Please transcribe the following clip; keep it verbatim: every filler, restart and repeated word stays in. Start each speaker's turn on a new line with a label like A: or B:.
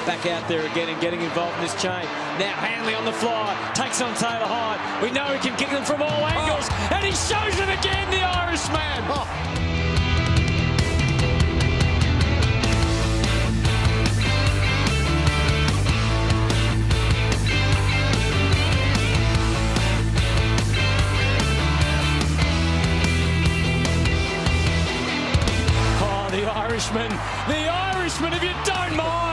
A: back out there again and getting involved in this chain. Now Hanley on the fly, takes on Taylor Hyde. We know he can kick them from all angles, oh. and he shows it again, the Irishman. Oh. The Irishman, the Irishman, if you don't mind.